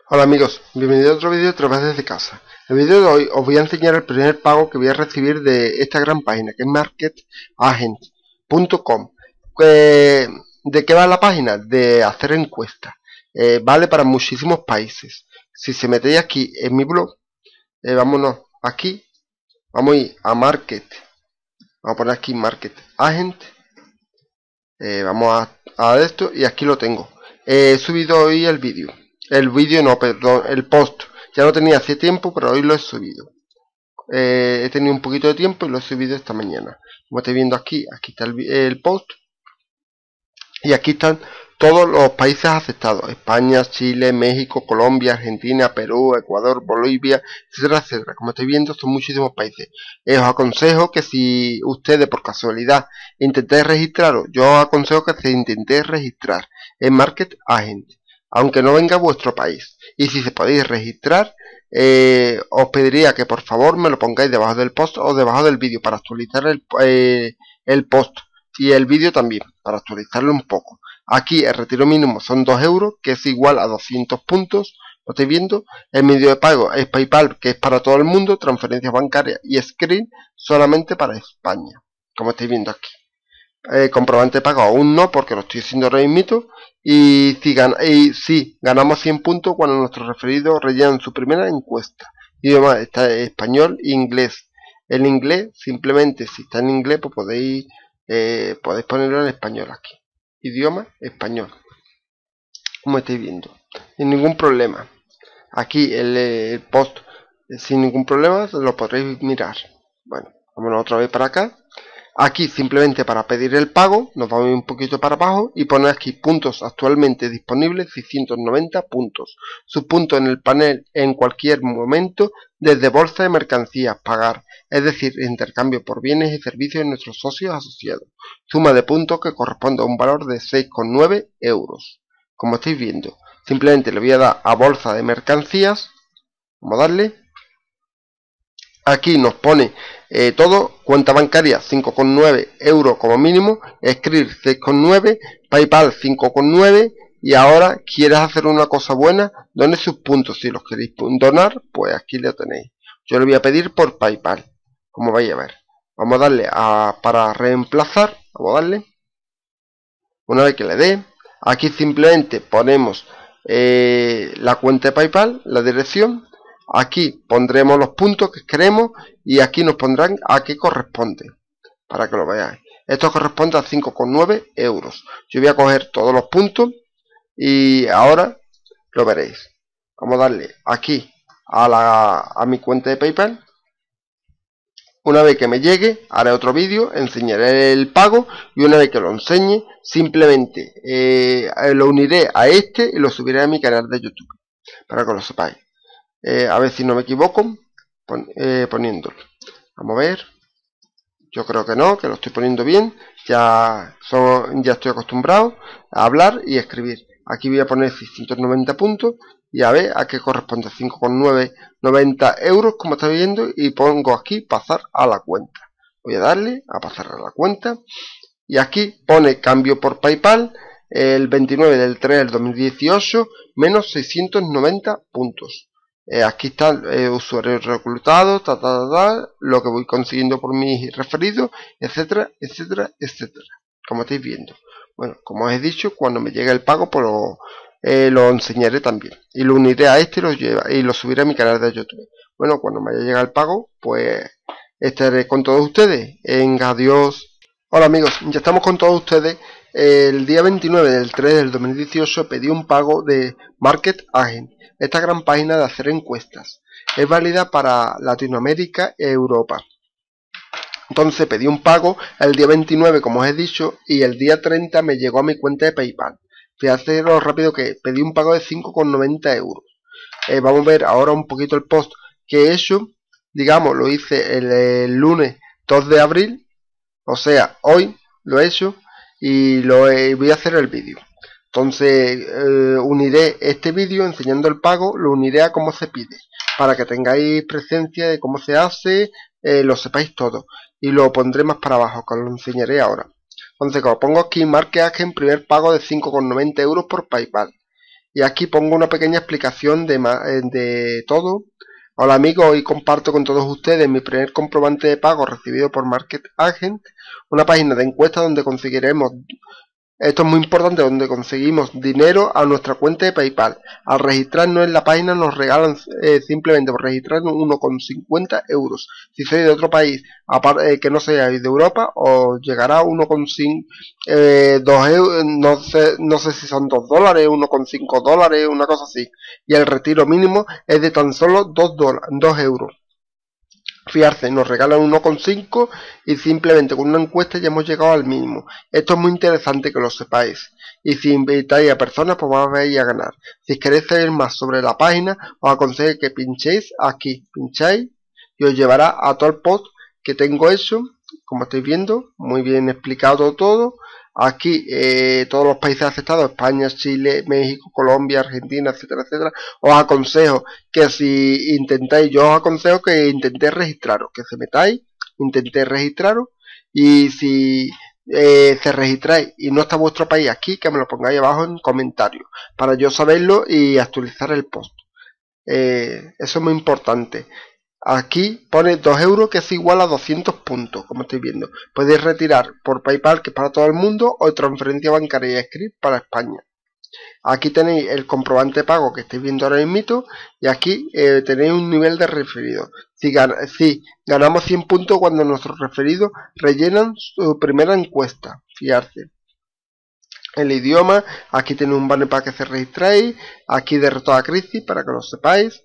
Hola amigos, bienvenidos a otro vídeo otra vez desde casa. En el vídeo de hoy os voy a enseñar el primer pago que voy a recibir de esta gran página que es marketagent.com. ¿De qué va la página? De hacer encuestas. Vale para muchísimos países. Si se metéis aquí en mi blog, vámonos aquí, vamos a ir a Market, vamos a poner aquí Market Agent, vamos a esto y aquí lo tengo. He subido hoy el vídeo. El post. Ya lo tenía hace tiempo, pero hoy lo he subido. He tenido un poquito de tiempo y lo he subido esta mañana. Como estáis viendo aquí está el post. Y aquí están todos los países aceptados. España, Chile, México, Colombia, Argentina, Perú, Ecuador, Bolivia, etcétera, etcétera. Como estáis viendo, son muchísimos países. Os aconsejo que si ustedes por casualidad intentéis registraros, yo os aconsejo que se intentéis registrar en Market Agent, aunque no venga a vuestro país. Y si se podéis registrar, os pediría que por favor me lo pongáis debajo del post o debajo del vídeo para actualizar el post y el vídeo también, para actualizarlo un poco. Aquí el retiro mínimo son 2 euros, que es igual a 200 puntos. Lo estáis viendo. El medio de pago es PayPal, que es para todo el mundo. Transferencias bancarias y Skrill solamente para España, como estáis viendo aquí. Comprobante de pago aún no, porque lo estoy haciendo ahora mismo. Y si ganamos 100 puntos cuando nuestros referidos rellenan su primera encuesta. Idioma está español e inglés. El inglés, simplemente si está en inglés, pues podéis ponerlo en español aquí. Idioma español, como estáis viendo, sin ningún problema. Aquí el post sin ningún problema lo podréis mirar. Bueno, vámonos otra vez para acá. Aquí simplemente para pedir el pago nos vamos un poquito para abajo y poner aquí puntos actualmente disponibles, 690 puntos. Sus puntos en el panel en cualquier momento, desde bolsa de mercancías, pagar, es decir, intercambio por bienes y servicios de nuestros socios asociados. Suma de puntos que corresponde a un valor de 6,9 euros. Como estáis viendo, simplemente le voy a dar a bolsa de mercancías, vamos a darle. Aquí nos pone todo, cuenta bancaria 5,9 euros como mínimo, Skrill 6,9, PayPal 5,9 y ahora quieres hacer una cosa buena, done sus puntos, si los queréis donar, pues aquí lo tenéis. Yo le voy a pedir por PayPal, como vais a ver. Vamos a darle para reemplazar, vamos a darle. Una vez que le dé, aquí simplemente ponemos la cuenta de PayPal, la dirección. Aquí pondremos los puntos que queremos y aquí nos pondrán a qué corresponde, para que lo veáis. Esto corresponde a 5,9 euros. Yo voy a coger todos los puntos y ahora lo veréis. Vamos a darle aquí a mi cuenta de PayPal. Una vez que me llegue, haré otro vídeo, enseñaré el pago y una vez que lo enseñe, simplemente lo uniré a este y lo subiré a mi canal de YouTube, para que lo sepáis. A ver si no me equivoco poniéndolo. Vamos a ver. Yo creo que no, que lo estoy poniendo bien. Ya estoy acostumbrado a hablar y escribir. Aquí voy a poner 690 puntos y a ver a qué corresponde. 5,990 euros, como estáis viendo, y pongo aquí pasar a la cuenta. Voy a darle a pasar a la cuenta y aquí pone cambio por PayPal el 29 del 3 del 2018 menos 690 puntos. Aquí está usuario reclutado, lo que voy consiguiendo por mis referidos, etcétera, etcétera, etcétera. Como estáis viendo. Bueno, como os he dicho, cuando me llegue el pago, pues lo enseñaré también. Y lo uniré a este y lo subiré a mi canal de YouTube. Bueno, cuando me haya llegado el pago, pues estaré con todos ustedes. Venga, adiós. Hola amigos, ya estamos con todos ustedes. El día 29 del 3 del 2018 pedí un pago de Market Agent, esta gran página de hacer encuestas. Es válida para Latinoamérica y Europa. Entonces pedí un pago el día 29, como os he dicho, y el día 30 me llegó a mi cuenta de PayPal. Fíjate lo rápido que pedí un pago de 5,90 euros. Vamos a ver ahora un poquito el post que he hecho. Digamos, lo hice el lunes 2 de abril, o sea, hoy lo he hecho y voy a hacer el vídeo. Entonces uniré este vídeo enseñando el pago, lo uniré a cómo se pide, para que tengáis presencia de cómo se hace, lo sepáis todo. Y lo pondré más para abajo, que os lo enseñaré ahora. Entonces, como pongo aquí, Market Agent, primer pago de 5,90 euros por PayPal. y aquí pongo una pequeña explicación de todo. Hola amigos, hoy comparto con todos ustedes mi primer comprobante de pago recibido por Market Agent, una página de encuesta donde conseguiremos, esto es muy importante, donde conseguimos dinero a nuestra cuenta de PayPal. Al registrarnos en la página nos regalan simplemente por registrarnos 1,50 euros. Si sois de otro país que no seáis de Europa, os llegará 1,5 2 euros, no sé si son 2 dólares, 1,5 dólares, una cosa así. Y el retiro mínimo es de tan solo 2 euros. Fiarse, nos regalan 1,5 y simplemente con una encuesta ya hemos llegado al mínimo. Esto es muy interesante que lo sepáis. Y si invitáis a personas, pues vais a ganar. Si queréis saber más sobre la página, os aconsejo que pinchéis aquí. Pincháis y os llevará a todo el post que tengo hecho. Como estáis viendo, muy bien explicado todo. Aquí todos los países aceptados, España, Chile, México, Colombia, Argentina, etcétera, etcétera. Os aconsejo que si intentáis, yo os aconsejo que intentéis registraros, que se metáis, intentéis registraros, y si se registráis y no está vuestro país aquí, que me lo pongáis abajo en comentarios, para yo saberlo y actualizar el post. Eso es muy importante. Aquí pone 2 euros, que es igual a 200 puntos, como estáis viendo. Podéis retirar por PayPal, que es para todo el mundo, o transferencia bancaria Script para España. Aquí tenéis el comprobante de pago que estáis viendo ahora mismo, y aquí tenéis un nivel de referido. Si ganamos 100 puntos cuando nuestros referidos rellenan su primera encuesta. Fiarse. El idioma, aquí tenéis un banner para que se registréis. Aquí derrotó a Crisis, para que lo sepáis.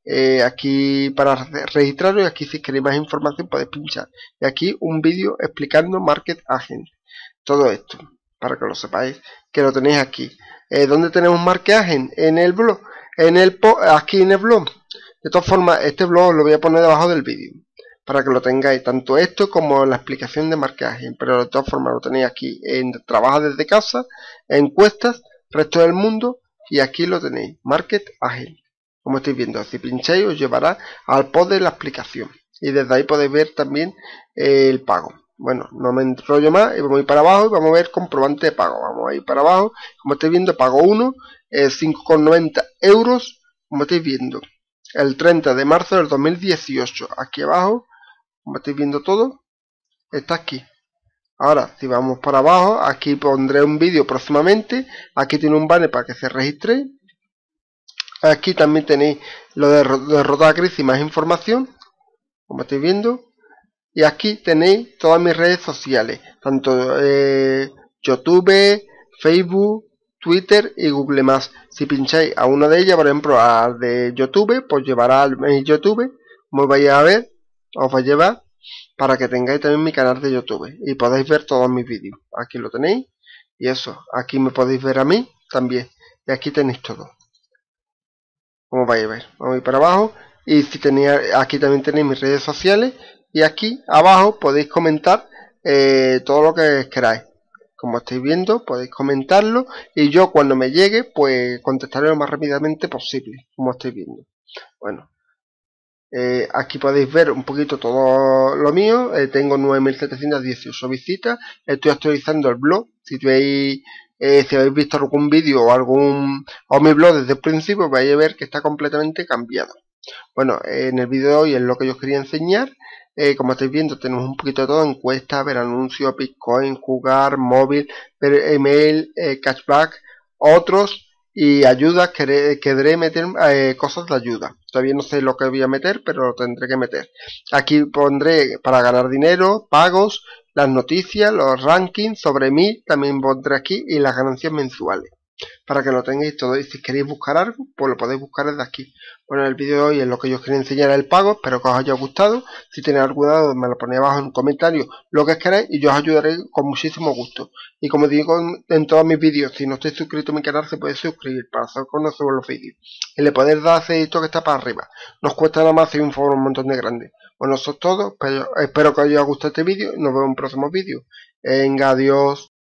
Aquí para registraros, y aquí si queréis más información podéis pinchar. Y aquí un vídeo explicando Market Agent. Todo esto, para que lo sepáis, que lo tenéis aquí. ¿Dónde tenemos Market Agent? En el blog. Aquí en el blog. De todas formas, este blog lo voy a poner debajo del vídeo, para que lo tengáis, tanto esto como la explicación de Market Agent. Pero de todas formas lo tenéis aquí en Trabaja desde casa, encuestas, resto del mundo, y aquí lo tenéis, Market Agent. Como estáis viendo, si pincháis os llevará al post de la explicación. Y desde ahí podéis ver también el pago. Bueno, no me enrollo más y vamos a ir para abajo y vamos a ver comprobante de pago. Vamos a ir para abajo. Como estáis viendo, pago 1, 5,90 euros. Como estáis viendo, el 30 de marzo del 2018. Aquí abajo, como estáis viendo todo, está aquí. Ahora, si vamos para abajo, aquí pondré un vídeo próximamente. Aquí tiene un banner para que se registre. Aquí también tenéis lo de derrotar a Crisis y más información, como estáis viendo. Y aquí tenéis todas mis redes sociales, tanto YouTube, Facebook, Twitter y Google+. Si pincháis a una de ellas, por ejemplo al de YouTube, pues llevará al YouTube, como vais a ver, os va a llevar para que tengáis también mi canal de YouTube y podáis ver todos mis vídeos. Aquí lo tenéis, y eso, aquí me podéis ver a mí también, y aquí tenéis todo. Como vais a ver, vamos a ir para abajo, y si aquí también tenéis mis redes sociales, y aquí abajo podéis comentar todo lo que queráis. Como estáis viendo, podéis comentarlo, y yo cuando me llegue, pues contestaré lo más rápidamente posible, como estáis viendo. Bueno, aquí podéis ver un poquito todo lo mío. Tengo 9.718 visitas, estoy actualizando el blog. Si habéis visto algún vídeo o mi blog desde el principio, vais a ver que está completamente cambiado. Bueno, en el vídeo de hoy es lo que yo os quería enseñar. Como estáis viendo, tenemos un poquito de todo: encuestas, ver anuncios, Bitcoin, jugar, móvil, ver email, cashback, otros y ayudas. Querré meter cosas de ayuda. Todavía no sé lo que voy a meter, pero lo tendré que meter. Aquí pondré para ganar dinero, pagos, las noticias, los rankings sobre mí, también pondré aquí, y las ganancias mensuales, para que lo tengáis todo. Y si queréis buscar algo, pues lo podéis buscar desde aquí. Bueno, el vídeo de hoy es lo que yo os quería enseñar, el pago. Espero que os haya gustado. Si tenéis alguna duda, me lo ponéis abajo en comentarios, lo que queráis, y yo os ayudaré con muchísimo gusto. Y como digo en todos mis vídeos, si no estáis suscritos a mi canal, se puede suscribir para saber cuando subo los vídeos. Y le podéis dar a ese dedito que está para arriba. Nos cuesta nada más, y un favor un montón de grande. Bueno, eso es todo. Espero que os haya gustado este vídeo y nos vemos en próximos vídeos. Venga, adiós.